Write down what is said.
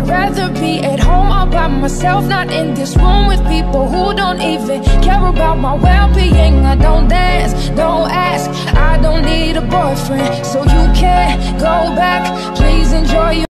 I'd rather be at home all by myself, not in this room with people who don't even care about my well-being. I don't dance, don't ask, I don't need a boyfriend, so you can't go back. Please enjoy your